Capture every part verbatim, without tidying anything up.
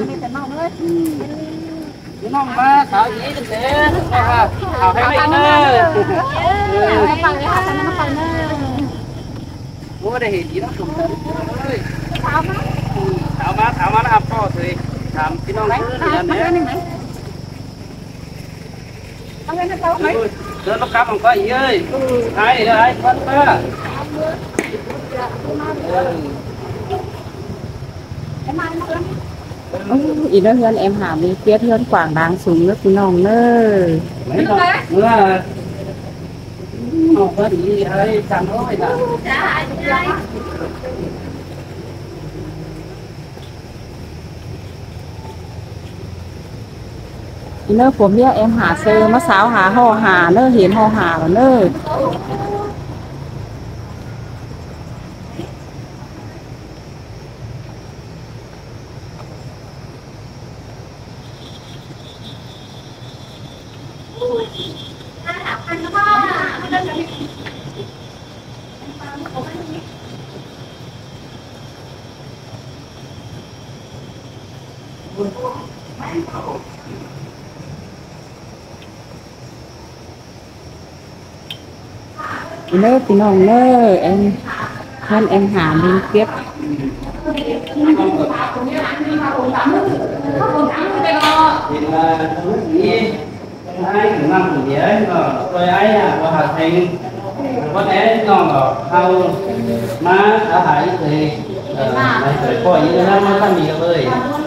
nó mà thảo gì đến thế thảo hay mấy nữa mua đây thì chỉ nó không tới thảo má thảo má nó ấp to thì làm cái nó nấy thì này nó cắm không có gì ơi ai ai phân ta ý đó hơn em hàm đi tiết hơn quảng đáng súng nước cái nòng nơ nữa không có gì ấy chẳng nói là ý nơ của mía em hà sơ mà sáo hà ho hà nơ hiền ho hà và nơ nơ tí nòng nơ em hơn em hàm liên tiếp ai cũng năm gì ấy rồi ấy à có hạt thành có thể ngon ngọt thau má đã hại thì này phải coi như nó nó tăng nhiều ơi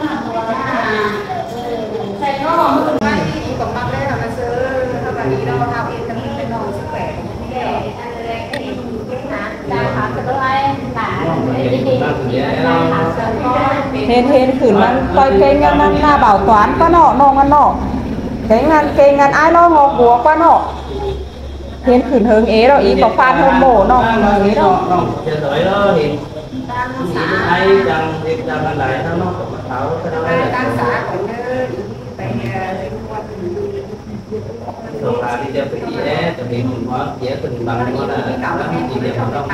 hên hên khử năng coi cây ngăn năng là bảo toán qua nọ nọ ngăn nọ cái ngăn cây ngăn ai lo ngọc búa qua nọ hên khử hướng ế rồi ý có phan hơn mổ nọ ế đâu chờ đợi đó thì ai chẳng việc chẳng là lại nó nó cũng thảo cái đó thường là đi theo cái gì đấy thực hiện mình có dễ từng bằng nó là cảm giác gì đẹp không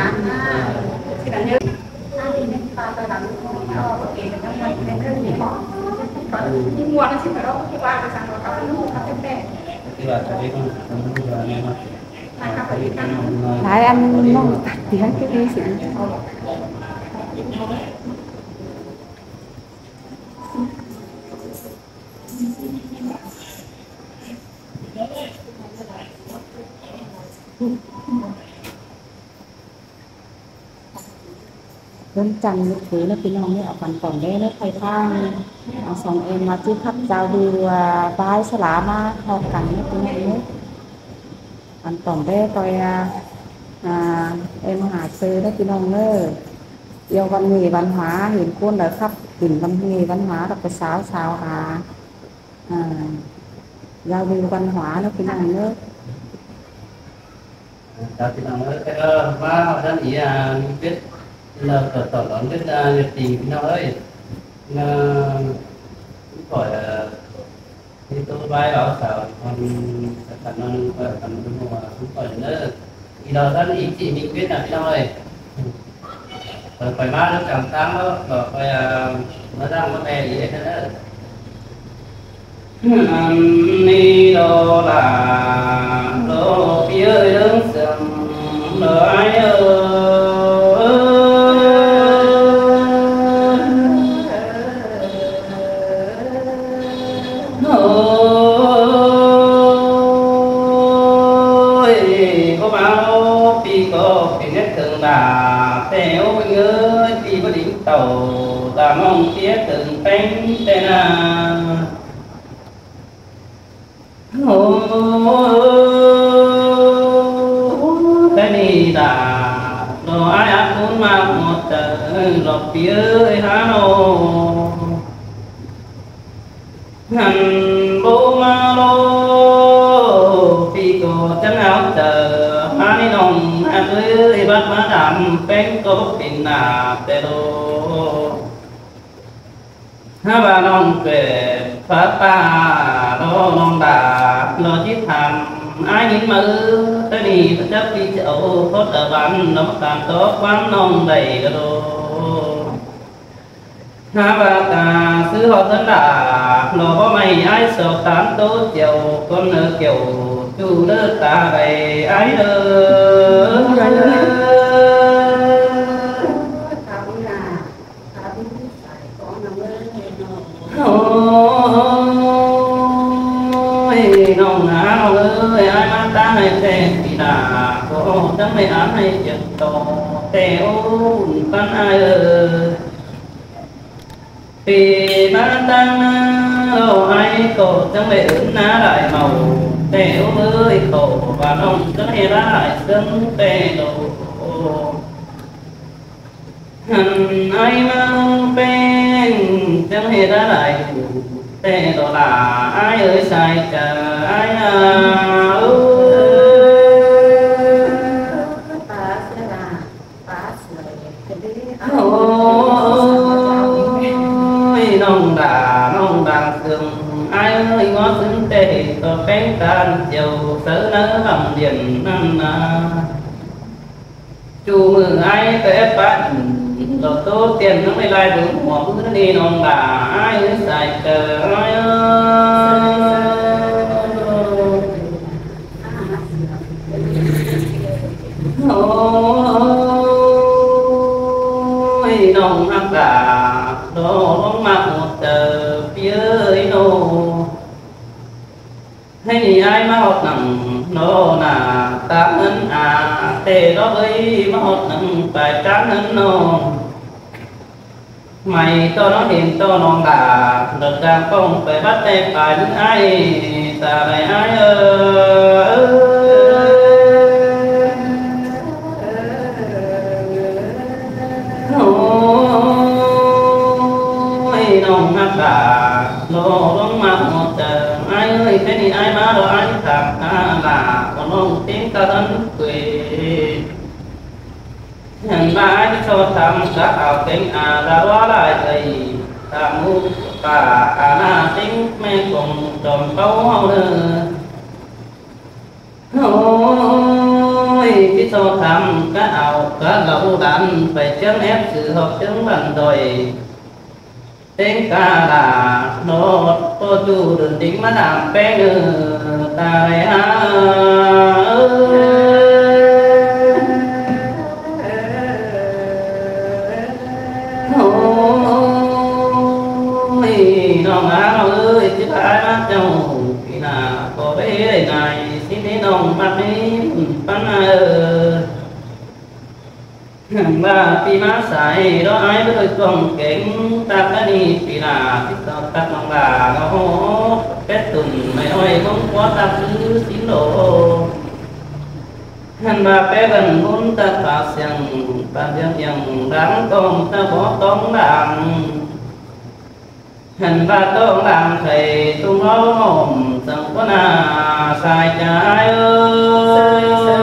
nhưng mua nó chỉ phải đâu qua cái sản phẩm nó không có cái Thái ăn nó thì hắn cái gì sự đơn chăn như thế là cái lòng ở phần cổng đây nó thay thang xong em mà chứ khắp giao đi vai sẽ lá mà họ cắn nó cái này nữa phần cổng đây tôi à, em hà sơ đó cái lòng nữa yêu văn nghệ văn hóa hiện quân ở khắp tỉnh văn nghệ văn hóa là cái sáo sáo à, à giao lưu văn hóa nó cái lòng nữa đó thì nó cái đó và họ đang ý à biết là tổ tổ lớn biết nhiệt tình nó ơi nó khỏi thì tôi vai bảo sao còn khả năng khả năng mua không khỏi nữa thì đó rất ý chỉ mình biết là cái ơi rồi phải má nó càng sáng đó rồi phải nó đang nó bè gì đấy nữa ni đô là đô phía đứng sầm nói ơi có bao phi có phi nét thường là theo bên ơi phi có đỉnh tàu là mong phía từng cánh tên à cái này là đồ ai ăn cũng mà một tờ lọt phía há nô hành bố ma lô phi cô chân áo tờ má đi nồng hát ơi bắt má đạm phén có bốc bình nà tê lô ha bà nông về phát ba đô nông đà lo chiếc thầm ai nhìn mơ tới đi tất chấp đi chậu có tờ bắn nó càng tốt quán nông đầy đồ ha ba ta sư họ thân đã nó có mày ai sợ tán tố chiều con nợ kiểu chú đỡ ta đầy ai ơ ôi nông nào ơi ai mà ta hay thế thì là có chẳng mấy án hay chuyện to tèo con ai ơi vì ba tăng lâu ai cổ chẳng mấy ứng ná lại màu tèo ơi khổ và nông chẳng hề lại sân tèo hẳn ai mang bên chẳng hề ra lại tè đó là ai ơi sai chờ ai à ôi nông đà nông đà thường ai ơi ngó xứng tề to cánh tan chiều sớ nỡ bằng điền năm à chú mừng ai tới bạn đồ tốt tiền nó mới lại đúng mùa bữa nó đi nông đà ai ơi xài cờ ai ôi nông hắc đà đồ bóng mặt một tờ phía ấy nô hay ai mà học nặng nó là tám ấn à tê đó với mà học nặng phải tráng ấn nó mày cho nó hiện cho nó đã được càng không phải bắt tay phải những ai ta này ai ơi ôi nông hát đã nó bóng mặt một tờ ai ơi cái này ai mà đó ai thảm là còn nông tiếng ta thân quê hẳn ba ai cho thăm các ảo kính à ra đó lại thầy ta mu ta à na tính mẹ cùng tròn câu hao nữa ôi cái cho thăm các ảo các lẩu đàn phải chấm ép sự học chứng bằng rồi tiếng ca là nó có chú đừng tính mà làm bé nữa ta lại ha ôi nông á ơi chứ ai mắt châu thì là có bé này xin đến nông mắt đi bắn ơi ba pi má sai đó ai với đôi con kén ta cái đi thì là cái tao ta mong là nó kết tuần mày ơi không có ta cứ xin lộ hẳn ba bé gần muốn ta phá xiang ta dân dân đáng con ta bỏ tống đàn hẳn ba tống đàn thầy tung nó mồm chẳng có nào sai trái ơi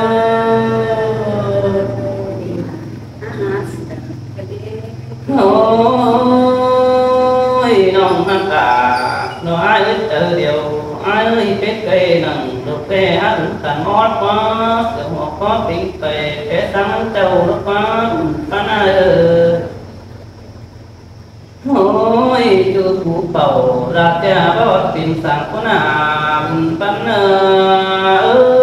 ôi nông hát cả nó ai ơi tự điều ai ơi biết cây nằng được cây hát thành mót quá sự một có tiếng tề cái sáng châu nó quá con ơi ôi chú phụ bầu ra cha bao tìm sáng có nào bắn ơi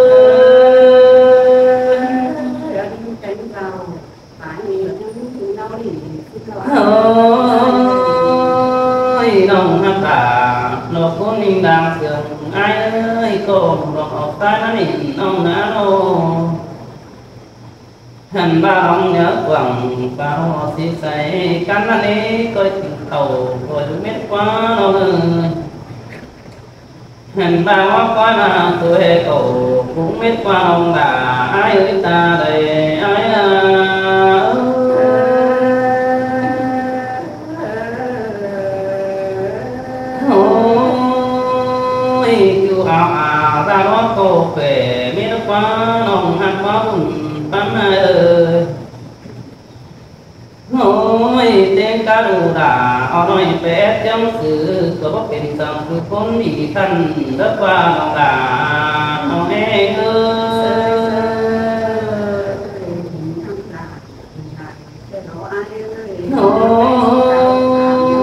ôi nông hát cả nó có ninh đang thường ai ơi cô nó học ta nó nhìn nông ná nô hẳn ba ông nhớ quẳng bao xí xay cắn nó đi coi tình cầu rồi tôi biết quá nó hẳn ba hóa quá mà tôi hề cầu cũng biết qua ông là ai ơi ta đây ai à ôi kêu ảo ảo ra đó cô về biết quá nông hát quá buồn bắn ơi ôi tiếng cá đủ đã ở nói bé trong sự có bốc tiền dòng cứ khốn bị thân đất qua lòng đã nó em ơi ôi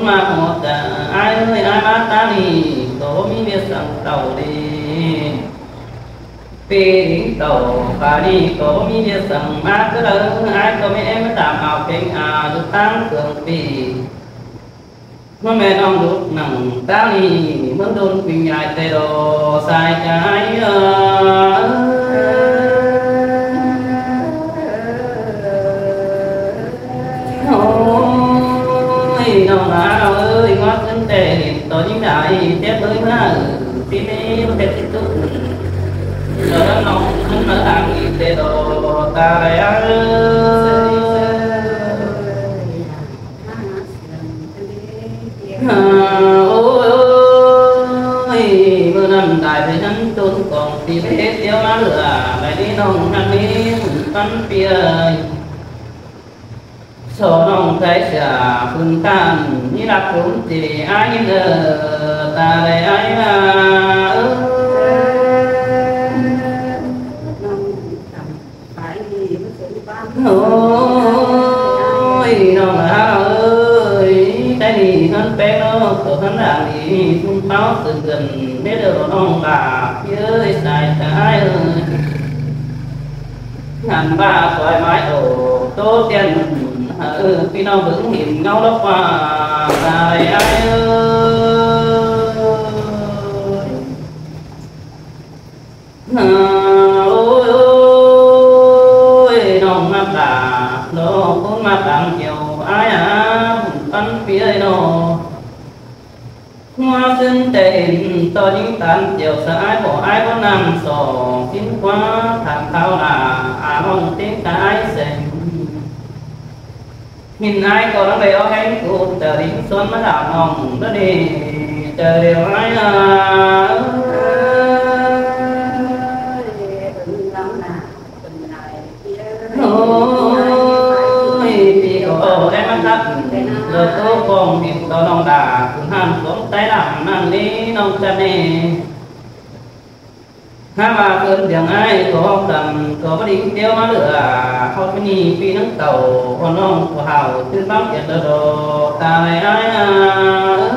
mà một ai ơi ai bát ta đi tổ mi biết rằng tàu đi vì đến tàu và đi tổ mi biết rằng má cứ đâu ai có mấy em tạm học kinh à được tăng cường vì nó mẹ non đốt nặng ta đi muốn đôn quỳnh lại tê đồ sai trái ôi nó nào ơi ngót thân tề hiện tổ chính đại tiếp tới má tí đi có thể tiếp tục rồi đó nó không ở hàng nghìn tê đồ ta lại ơi ôi ôi mưa năm đại với nắng tôn còn thì hết tiêu lá lửa lại đi nông nắng đi bắn phía số nông thấy xả phương tan như là cũng thì ai ngờ ta đây ai mà ôi nông ơi cái gì hơn bé nó cửa hắn làm đi trung báo từ gần biết được ông bà ơi sai trái ơi ngàn ba thoải mái ổ tốt tiền ừ, khi nó vững hiểm ngao đốc qua dài ai ơi à, ôi ôi nông mắt đà nó cũng mắt đằng chiều ai à bắn phía nó hoa sinh tên to những tàn chiều sợ ai bỏ ai có nằm sò kín quá thằng thao là à mong tiếng ta ai xem nhìn ai có đang đầy áo cánh cuộc chờ đến xuân mới đảo nòng đó đi chờ điều ai à ôi vì có em mắt thấp rồi tôi còn biết đó nông đà cũng hàn cũng tay làm nàng đi nông chân nè hai bà cơn tiếng ai có học tầm có bất định tiêu má lửa không có nhìn phi nắng tàu còn nông của hào tư bác tiền đồ đồ ta này ai à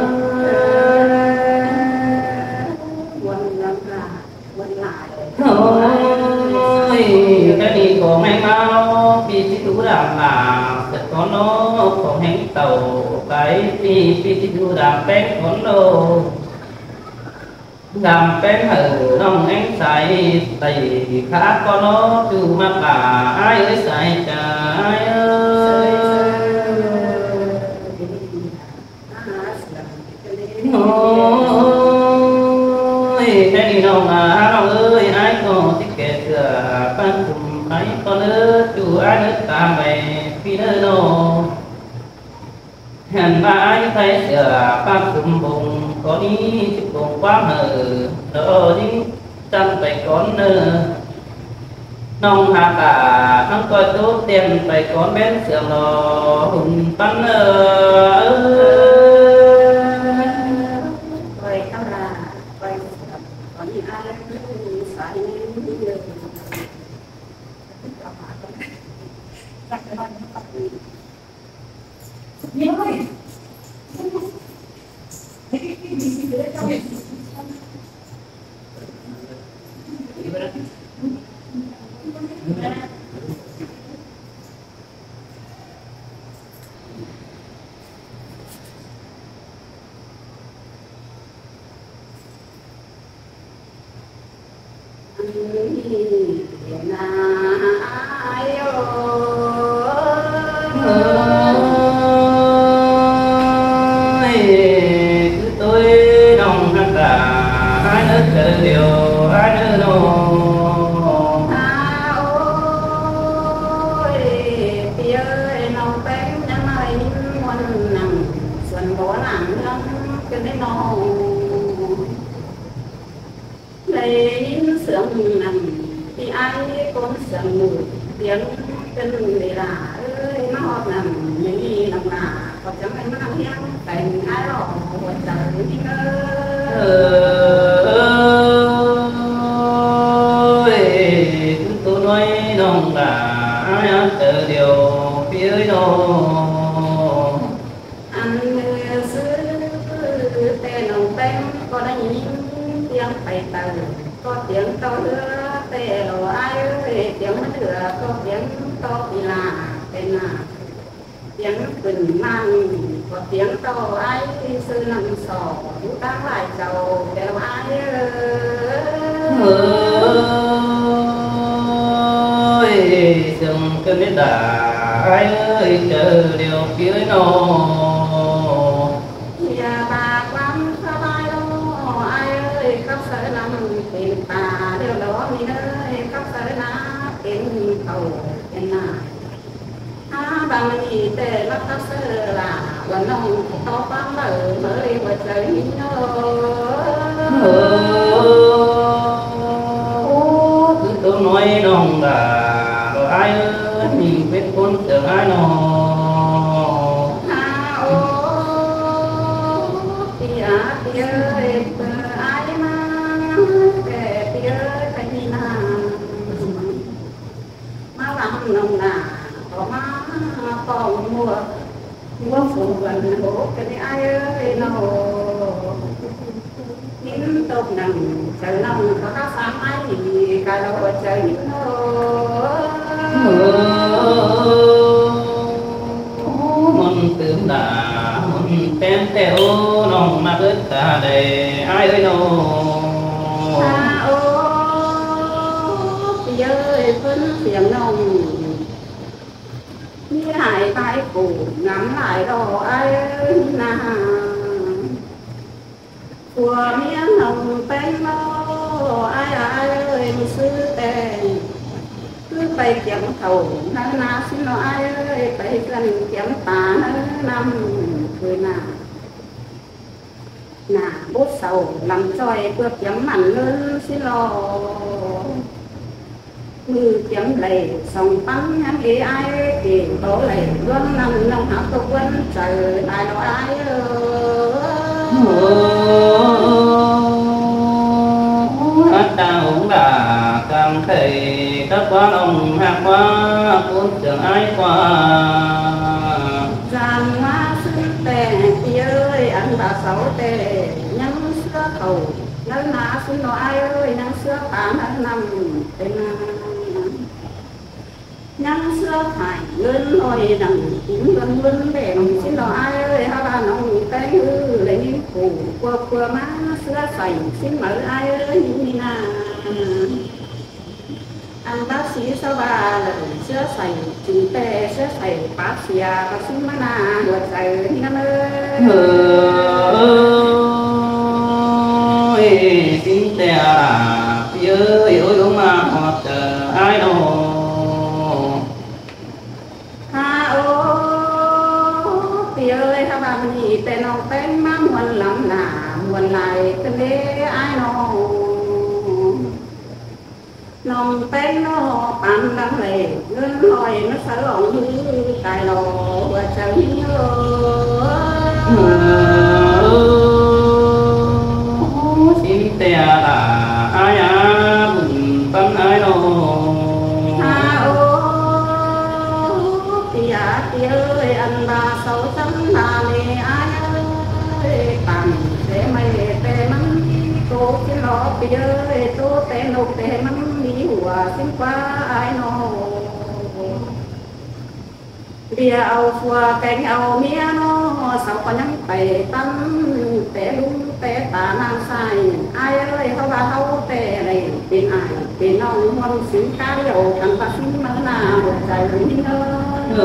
ôi cái gì có may mau vì chỉ tú đảm là sẽ có nó có hành tàu cái vì vì chỉ tú đảm bén con đồ làm bén hở nông ánh xài tầy khác có nó từ mặt là ai ơi xài trái ơi ôi cái gì đâu mà nông ơi ai có thích kể cửa ban cùng ấy con ơi chủ ai nước ta mày phi nơi nô hẹn ba ai thấy sửa ban cùng bùng có đi chụp bùng quá hở đỡ đi trăm bảy con nơ nông hạ cả nông coi tốt tiền bảy con bên sườn lò hùng bắn ơ vậy các là vậy có những ai phải nhiều ơi Anh xưa tiếng phải tờ có tiếng to nữa tê lộ ai ơi tiếng mất lửa có tiếng to thì là tên là tiếng bình mang có tiếng to ai sư nằm sò chú tăng lại giàu đều ai ơi dừng cơn biết đã ai ơi chờ điều phía nó nhà bà quan pha vai đâu ai ơi khắp sở nằm tìm bà điều đó mi ơi khắp sở ná tìm cầu tên là à bằng gì tệ bắt khắp sở làวันน้องต่อฟังเมื่อเมื่อหัวใจมิ้นโอ้ cứ tôi nói nông là rồi ai ơi mình biết con chờ ai nó à ô tia tia ơi ai mà kẻ tia cái gì nào má làm nông là có má còn mua mua phụ gần bố cái ai ơi nó những tốt nằm trời nông có các sáng ai thì cả đâu ở trời những nó mình tưởng là mình tên theo nông mà cứ cả đời ai ơi nó à ô thì ơi phân tiếng nông như hải tay cụ ngắm lại đồ ai ơi nào của miếng hồng bên mô ai ai ơi sư tề cứ bay kiếm thầu nắng na xin nó ai ơi bay gần kiếm tà năm cười nào nà bút sầu làm tròi bước kiếm mặn lớn xin lo mưa kiếm lầy sòng bắn nhắn ý ai thì tố lầy luôn nằm nông hảo tục quân trời đại nó ai ơi ta cũng đã cảm thấy các quán ông hát quá cuốn trường ai qua giàn má xứ tè thì ơi anh bà sáu tè nhắn xưa cầu nâng ná xứ nó ai ơi nhắn xưa phá nâng nằm tên nhắn xưa phải lớn lôi đằng cũng gần gần để xin nó ai ơi ha bà nông cái hư lấy những củ qua qua má xưa sành xin mở ai ơi như nào anh bác sĩ sao bà là xưa sành chúng tè xưa sành bác sĩ à bác sĩ má nà luật dạy năm ơi xin tè là phía ơi đúng mà họ chờ ai đâu ơi ha bà gì tên nó tên má muôn lắm là muôn lại tên đế ai nó nông tên nó bàn đăng lệ ngân hỏi nó sợ ổng hư tài lò và chờ nhớ xin tè là ai á bừng tâm ai nó à ô tìa tìa ơi anh bà sáu trăm là nè ai ơi bằng để mày tè mắm cô cái lọ tìa ơi tô tè nộp tè mắm đi hùa xin qua ai nó bia ao phua cánh ao mía nó sao có nhắn tè tâm tè đúng tè tà nam sai ai ơiเขาว่าเขาtè nàyเป็นaiเป็นน้องมันสินค้าเดียวกันปะสินมาหน้าหัวใจนี่เนอะ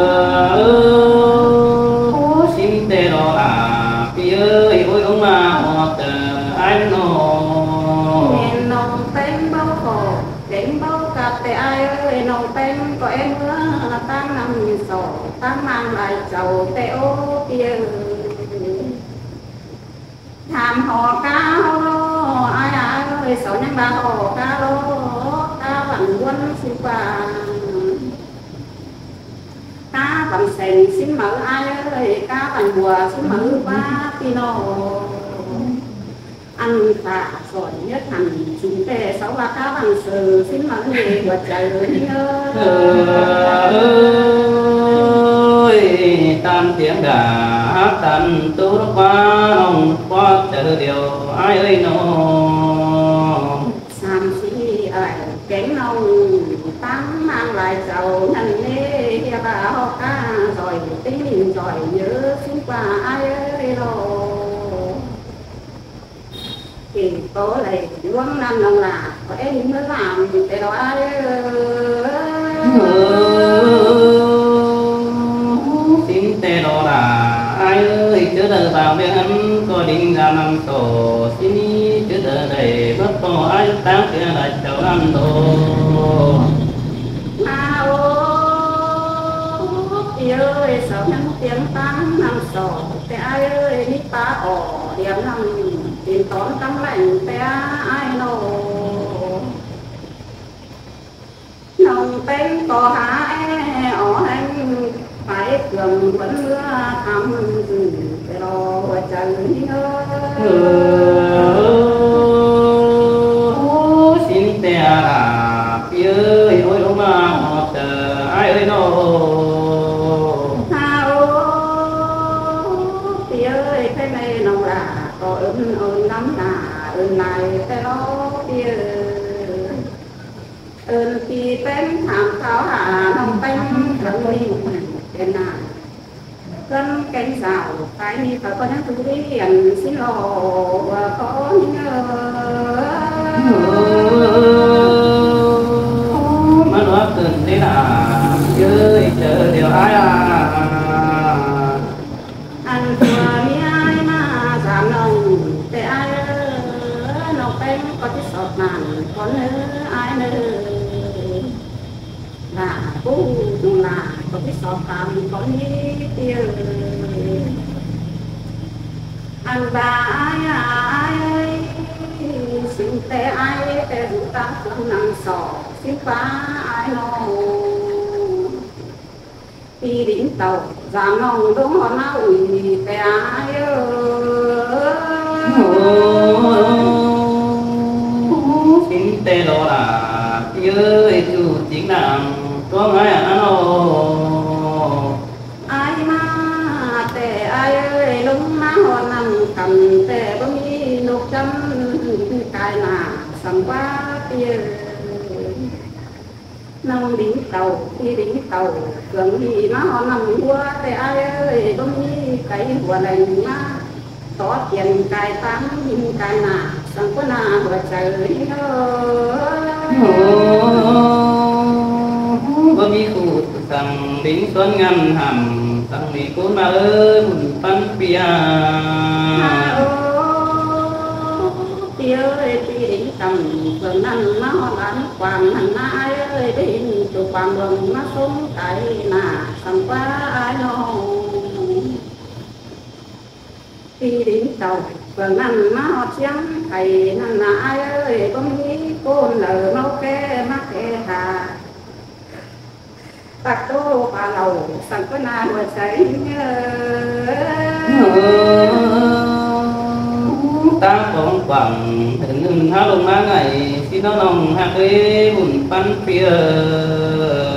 xin tè đó là phía ơi ôi ông mà họ chờ ai nó miền nông tên bao khổ đến bao cặp tè ai ơi nông tên có em nữa tăng năm sổ tăng mang lại giàu tè ô kia tham họ cá lô ai ai ơi sáu nhân ba họ cá lô cá bằng quân xin qua cá bằng sành xin mở ai ơi cá bằng bùa xin mở ba pino ăn cả giỏi nhất hẳn chúng tề sáu ba cá bằng sờ xin mở nghề của trời ơi ơi tan tiếng gà hát tan tú lúc qua nông qua chờ điều ai ơi nó Sam si ở cánh nông tám mang lại giàu năn nê bà ho ca rồi tính rồi nhớ xin qua ai ơi rồi thì có lại luống năm lần là có em mới làm để đó ai xin tê đó là ai ơi chứ đời vào bên anh có định ra năm tổ xin chứ đời này mất có ai sáng kia là cháu năm tổ à ô ơi sao nhắn tiếng tám năm sổ thế ai ơi đi ta ỏ điểm năm tìm tón cắm lạnh té ai nô nông tên có há e ở anh phải cường vẫn mưa thăm để lo chân ơi xin tè là ơi ôi ông mà họ chờ ai ơi nó ha ô ơi thế này nông là có ơn ơn lắm là ơn này thế nó kia ơn khi tên thảm tháo hạ nông tên thân mình tên nào cân cánh rào cái ni phải có những thứ hiền xin lỗi và có nhớ mà nó từng thế là ơi chờ điều ai à anh vừa mi ai mà giảm lòng để ai nông tên có cái sọt màn có nữ ai nữ là cũng là có cái sọt tạm có ní tiêu anh bà ai ai ơi xin tê ai tê rủ ta không nằm sọ xin phá ai nó đi đỉnh tàu giảm lòng đúng họ nào ủy tê ai ơi xin tê đó là ơi chú chính nàng có ai à nó ai mà tê ai ơi lúc má họ nằm cầm tê bông đi nục chấm cái là sầm quá tia nông đỉnh tàu đi đỉnh tàu cường đi má họ nằm qua tê ai ơi bông đi cái hoa lành má có tiền cài tám nhưng cài là sầm quá là hoa trời có mi khu sang đỉnh xuân ngăn hầm sang mi cún mà ơi mùn pan bia tia ơi tia đỉnh tầm phường năm má họ bán quàng hành ai ơi đỉnh tụ quàng đường má xuống cái là sầm quá ai nó đi đến tàu phường năm má họ trắng thầy năm là ai ơi có nghĩ cô nở nấu ke má ke hà bạc tô bà lầu sẵn có na vừa cháy ta còn bằng hình há lông má ngày xin nó nồng hạt ê mùn pan bia